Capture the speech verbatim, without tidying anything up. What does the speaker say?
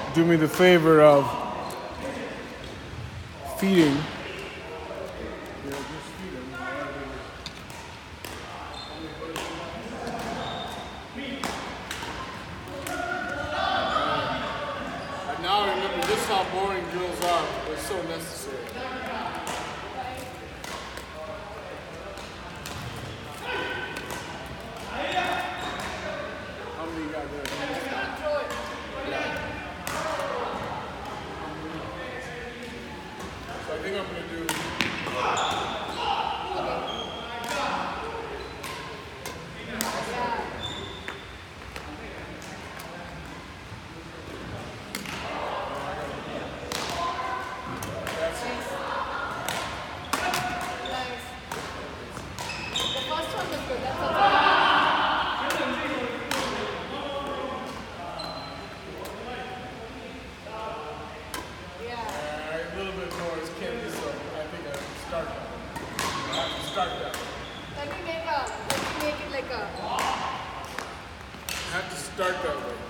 do me the favor of feeding. Yeah, just feed him. And now I remember this is how boring drills are, but it's so necessary. How many you got there? So I think I'm going to do... Start that. Let me make a, let me make it like a... I have to start that way.